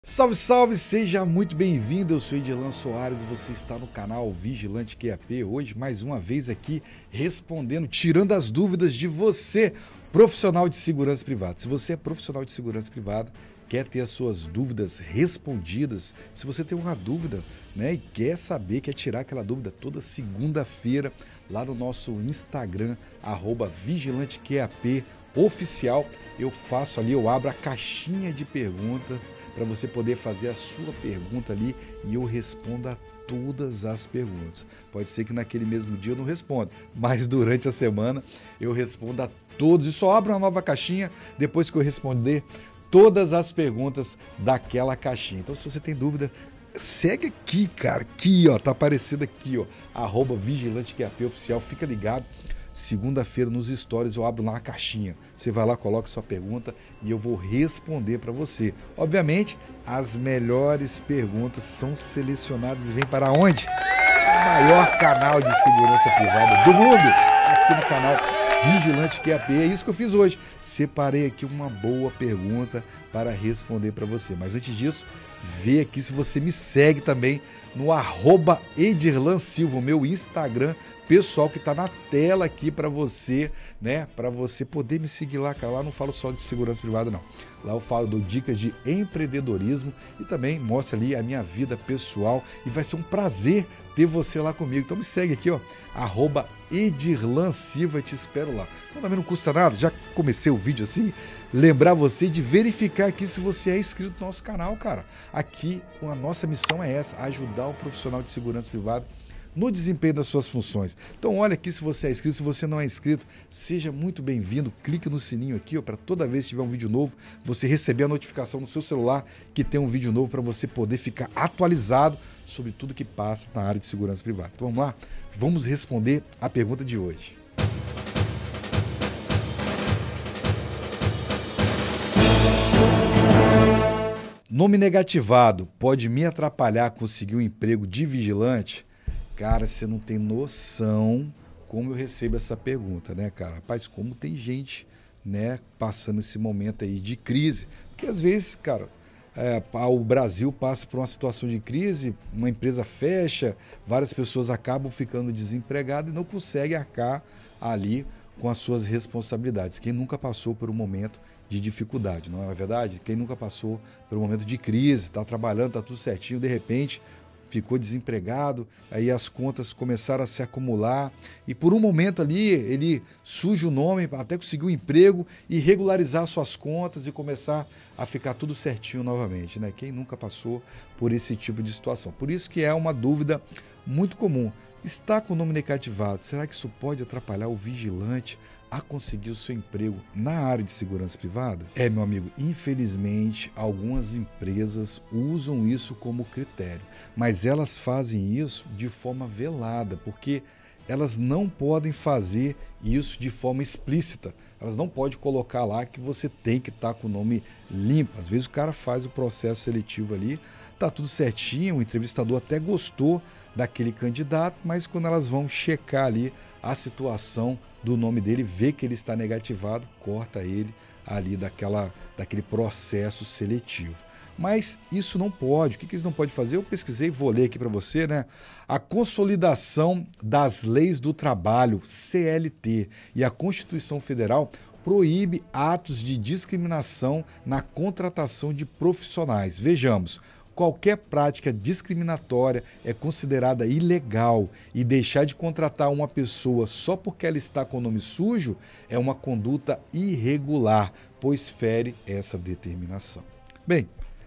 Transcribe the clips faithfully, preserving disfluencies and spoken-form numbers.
Salve, salve! Seja muito bem-vindo, eu sou Edirlan Soares e você está no canal Vigilante Q A P. Hoje, mais uma vez aqui, respondendo, tirando as dúvidas de você, profissional de segurança privada. Se você é profissional de segurança privada, quer ter as suas dúvidas respondidas, se você tem uma dúvida, né, e quer saber, quer tirar aquela dúvida toda segunda-feira, lá no nosso Instagram, arroba Vigilante Q A P oficial, eu faço ali, eu abro a caixinha de pergunta para você poder fazer a sua pergunta ali e eu respondo a todas as perguntas. Pode ser que naquele mesmo dia eu não responda, mas durante a semana eu respondo a todos e só abro uma nova caixinha depois que eu responder todas as perguntas daquela caixinha. Então, se você tem dúvida, segue aqui, cara, aqui, ó, tá aparecendo aqui, ó, arroba Vigilante Q A P oficial, fica ligado. Segunda-feira nos stories eu abro lá uma caixinha. Você vai lá, coloca sua pergunta e eu vou responder para você. Obviamente, as melhores perguntas são selecionadas e vêm para onde? O maior canal de segurança privada do mundo, aqui no canal Vigilante Q A P. É isso que eu fiz hoje. Separei aqui uma boa pergunta para responder para você. Mas antes disso, vê aqui se você me segue também no arroba Edirlan Silva, o meu Instagram pessoal que está na tela aqui para você, né? Para você poder me seguir lá, cara. Lá eu não falo só de segurança privada, não. Lá eu falo, dou dicas de empreendedorismo e também mostro ali a minha vida pessoal e vai ser um prazer ter você lá comigo. Então me segue aqui, ó, arroba Edirlan Silva, te espero lá. Então também não custa nada, já comecei o vídeo assim, lembrar você de verificar aqui se você é inscrito no nosso canal, cara. Aqui a nossa missão é essa, ajudar o profissional de segurança privada no desempenho das suas funções. Então olha aqui se você é inscrito, se você não é inscrito, seja muito bem-vindo, clique no sininho aqui para toda vez que tiver um vídeo novo, você receber a notificação no seu celular que tem um vídeo novo para você poder ficar atualizado sobre tudo que passa na área de segurança privada. Então vamos lá, vamos responder a pergunta de hoje. Nome negativado pode me atrapalhar a conseguir um emprego de vigilante? Cara, você não tem noção como eu recebo essa pergunta, né, cara? Rapaz, como tem gente, né, passando esse momento aí de crise. Porque às vezes, cara, é, o Brasil passa por uma situação de crise, uma empresa fecha, várias pessoas acabam ficando desempregadas e não conseguem arcar ali com as suas responsabilidades. Quem nunca passou por um momento de dificuldade, não é verdade? Quem nunca passou por um momento de crise, está trabalhando, está tudo certinho, de repente ficou desempregado, aí as contas começaram a se acumular e por um momento ali ele suja o nome até conseguir um emprego e regularizar suas contas e começar a ficar tudo certinho novamente, né? Quem nunca passou por esse tipo de situação? Por isso que é uma dúvida muito comum. Está com o nome negativado, será que isso pode atrapalhar o vigilante a conseguir o seu emprego na área de segurança privada? É, meu amigo, infelizmente, algumas empresas usam isso como critério, mas elas fazem isso de forma velada, porque elas não podem fazer isso de forma explícita. Elas não podem colocar lá que você tem que estar com o nome limpo. Às vezes o cara faz o processo seletivo ali, tá tudo certinho, o entrevistador até gostou daquele candidato, mas quando elas vão checar ali a situação do nome dele, vê que ele está negativado, corta ele ali daquela, daquele processo seletivo. Mas isso não pode. O que eles não podem fazer? Eu pesquisei, vou ler aqui para você, né? A Consolidação das Leis do Trabalho, C L T, e a Constituição Federal proíbe atos de discriminação na contratação de profissionais. Vejamos. Qualquer prática discriminatória é considerada ilegal e deixar de contratar uma pessoa só porque ela está com o nome sujo é uma conduta irregular, pois fere essa determinação. Bem,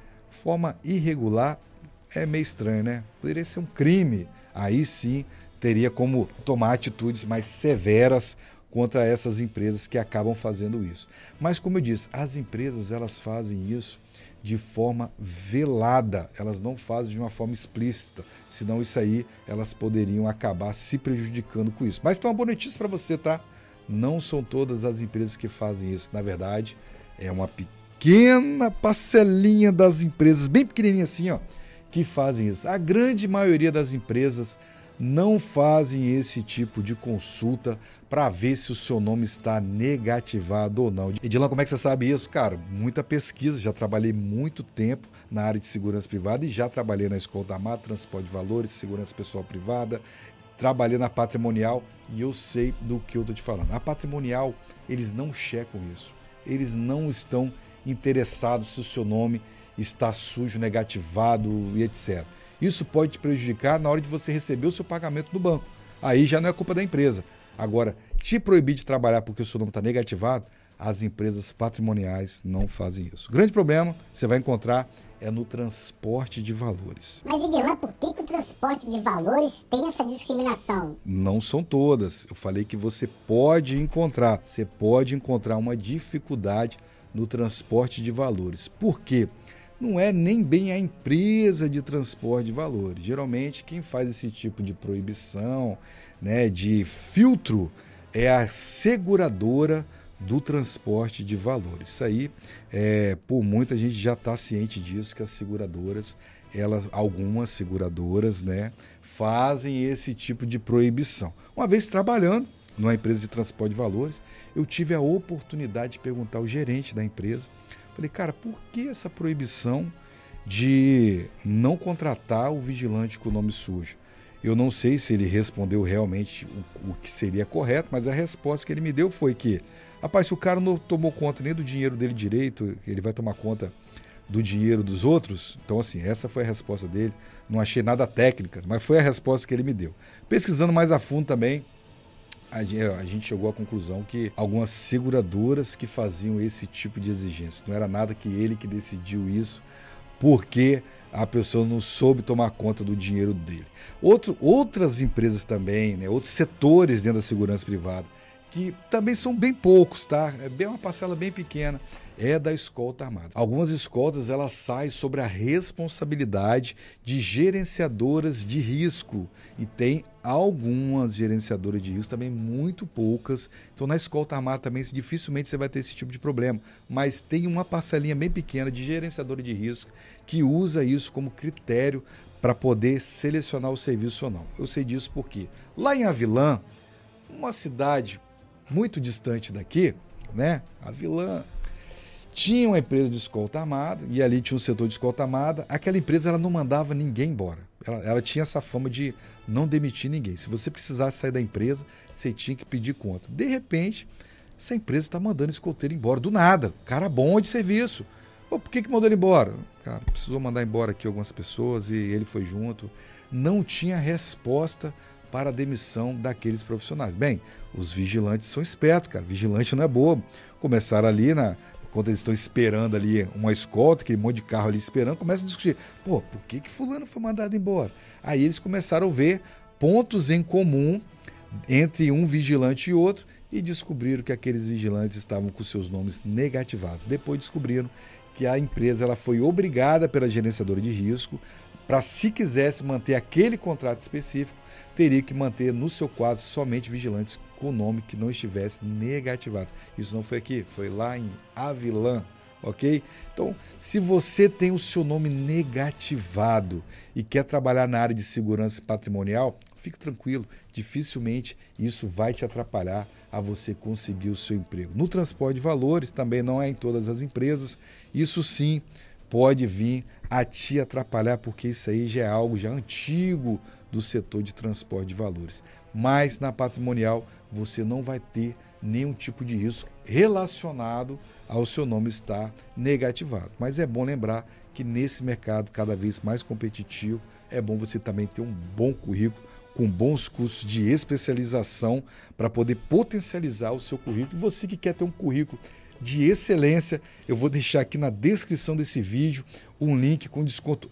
forma irregular é meio estranho, né? Poderia ser um crime. Aí sim teria como tomar atitudes mais severas contra essas empresas que acabam fazendo isso. Mas como eu disse, as empresas elas fazem isso de forma velada, elas não fazem de uma forma explícita, senão isso aí elas poderiam acabar se prejudicando com isso. Mas tem uma boa notícia para você, tá? Não são todas as empresas que fazem isso, na verdade é uma pequena parcelinha das empresas, bem pequenininha assim, ó, que fazem isso. A grande maioria das empresas não fazem esse tipo de consulta para ver se o seu nome está negativado ou não. Edilan, como é que você sabe isso? Cara, muita pesquisa, já trabalhei muito tempo na área de segurança privada e já trabalhei na Escolta Armada, transporte de valores, segurança pessoal privada, trabalhei na patrimonial e eu sei do que eu estou te falando. A patrimonial, eles não checam isso. Eles não estão interessados se o seu nome está sujo, negativado e etcétera. Isso pode te prejudicar na hora de você receber o seu pagamento do banco. Aí já não é culpa da empresa. Agora, te proibir de trabalhar porque o seu nome está negativado, as empresas patrimoniais não fazem isso. O grande problema, você vai encontrar, é no transporte de valores. Mas, Edilan, por que, que o transporte de valores tem essa discriminação? Não são todas. Eu falei que você pode encontrar. Você pode encontrar uma dificuldade no transporte de valores. Por quê? Não é nem bem a empresa de transporte de valores. Geralmente, quem faz esse tipo de proibição, né, de filtro, é a seguradora do transporte de valores. Isso aí, é, por muita gente já está ciente disso, que as seguradoras, elas, algumas seguradoras, né, fazem esse tipo de proibição. Uma vez trabalhando numa empresa de transporte de valores, eu tive a oportunidade de perguntar ao gerente da empresa. Falei, cara, por que essa proibição de não contratar o vigilante com o nome sujo? Eu não sei se ele respondeu realmente o, o que seria correto, mas a resposta que ele me deu foi que, rapaz, se o cara não tomou conta nem do dinheiro dele direito, ele vai tomar conta do dinheiro dos outros? Então, assim, essa foi a resposta dele. Não achei nada técnica, mas foi a resposta que ele me deu. Pesquisando mais a fundo também, a gente chegou à conclusão que algumas seguradoras que faziam esse tipo de exigência. Não era nada que ele que decidiu isso, porque a pessoa não soube tomar conta do dinheiro dele. Outro, outras empresas também, né, outros setores dentro da segurança privada, que também são bem poucos, tá? É bem uma parcela bem pequena, é da escolta armada. Algumas escoltas, elas saem sobre a responsabilidade de gerenciadoras de risco, e tem algumas gerenciadoras de risco, também muito poucas. Então, na escolta armada também dificilmente você vai ter esse tipo de problema, mas tem uma parcelinha bem pequena de gerenciadora de risco que usa isso como critério para poder selecionar o serviço ou não. Eu sei disso porque lá em Avilã, uma cidade muito distante daqui, né? Avilã tinha uma empresa de escolta armada e ali tinha um setor de escolta armada. Aquela empresa, ela não mandava ninguém embora. Ela, ela tinha essa fama de não demitir ninguém. Se você precisasse sair da empresa, você tinha que pedir conta. De repente, essa empresa está mandando escolteiro embora do nada. Cara bom de serviço. Pô, por que que mandou ele embora? Cara, precisou mandar embora aqui algumas pessoas e ele foi junto. Não tinha resposta para a demissão daqueles profissionais. Bem, os vigilantes são espertos, cara. Vigilante não é bobo. Começaram ali, na, quando eles estão esperando ali uma escolta, aquele monte de carro ali esperando, começam a discutir. Pô, por que que fulano foi mandado embora? Aí eles começaram a ver pontos em comum entre um vigilante e outro e descobriram que aqueles vigilantes estavam com seus nomes negativados. Depois descobriram que a empresa ela foi obrigada pela gerenciadora de risco para, se quisesse manter aquele contrato específico, teria que manter no seu quadro somente vigilantes com nome que não estivesse negativado. Isso não foi aqui, foi lá em Avilã, ok? Então, se você tem o seu nome negativado e quer trabalhar na área de segurança patrimonial, fique tranquilo, dificilmente isso vai te atrapalhar a você conseguir o seu emprego. No transporte de valores, também não é em todas as empresas, isso sim pode vir a te atrapalhar, porque isso aí já é algo já antigo do setor de transporte de valores. Mas na patrimonial você não vai ter nenhum tipo de risco relacionado ao seu nome estar negativado. Mas é bom lembrar que nesse mercado cada vez mais competitivo, é bom você também ter um bom currículo, com bons cursos de especialização para poder potencializar o seu currículo. E você que quer ter um currículo de excelência, eu vou deixar aqui na descrição desse vídeo um link com desconto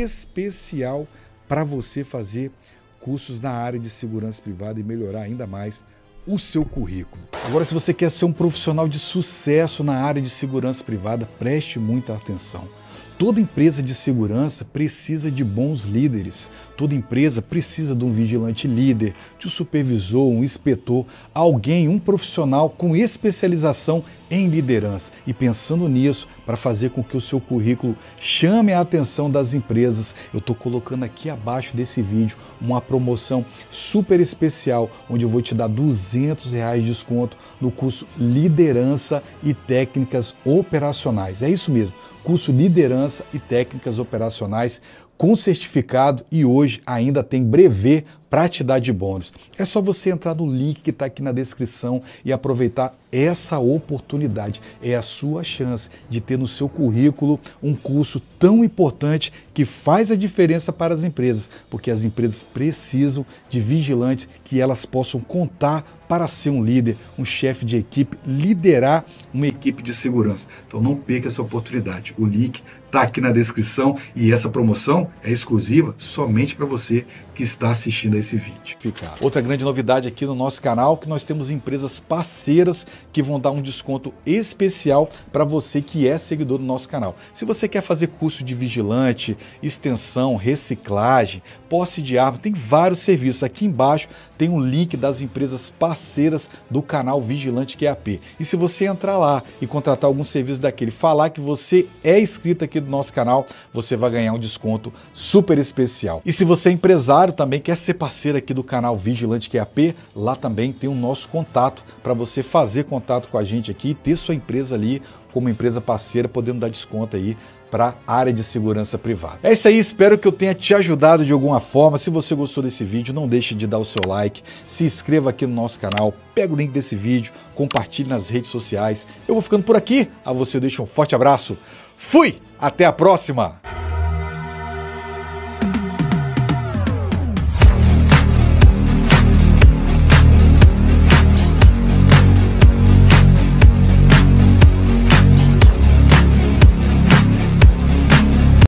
especial para você fazer cursos na área de segurança privada e melhorar ainda mais o seu currículo. Agora, se você quer ser um profissional de sucesso na área de segurança privada, preste muita atenção. Toda empresa de segurança precisa de bons líderes. Toda empresa precisa de um vigilante líder, de um supervisor, um inspetor, alguém, um profissional com especialização em liderança. E pensando nisso, para fazer com que o seu currículo chame a atenção das empresas, eu estou colocando aqui abaixo desse vídeo uma promoção super especial, onde eu vou te dar duzentos reais de desconto no curso Liderança e Técnicas Operacionais. É isso mesmo. Curso Liderança e Técnicas Operacionais com certificado e hoje ainda tem brevê para te dar de bônus. É só você entrar no link que está aqui na descrição e aproveitar essa oportunidade. É a sua chance de ter no seu currículo um curso tão importante que faz a diferença para as empresas, porque as empresas precisam de vigilantes que elas possam contar para ser um líder, um chefe de equipe, liderar uma equipe de segurança. Então não perca essa oportunidade. O link está aqui na descrição e essa promoção é exclusiva somente para você que está assistindo a esse vídeo. Outra grande novidade aqui no nosso canal, que nós temos empresas parceiras que vão dar um desconto especial para você que é seguidor do nosso canal. Se você quer fazer curso de vigilante, extensão, reciclagem, posse de arma, tem vários serviços. Aqui embaixo tem um link das empresas parceiras do canal Vigilante Q A P. E se você entrar lá e contratar algum serviço daquele, falar que você é inscrito aqui do nosso canal, você vai ganhar um desconto super especial. E se você é empresário também, quer ser parceiro aqui do canal Vigilante Q A P, lá também tem o nosso contato para você fazer contato com a gente aqui e ter sua empresa ali como empresa parceira, podendo dar desconto aí para a área de segurança privada. É isso aí, espero que eu tenha te ajudado de alguma forma. Se você gostou desse vídeo, não deixe de dar o seu like, se inscreva aqui no nosso canal, pega o link desse vídeo, compartilhe nas redes sociais. Eu vou ficando por aqui, a você eu deixo um forte abraço. Fui! Até a próxima!